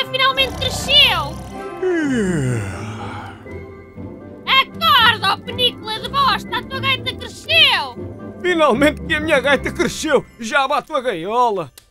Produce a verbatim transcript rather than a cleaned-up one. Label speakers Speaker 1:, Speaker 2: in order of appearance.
Speaker 1: finalmente cresceu! Acorda, ó penícula de bosta! A tua gaita cresceu!
Speaker 2: Finalmente que a minha gaita cresceu! Já bato a gaiola!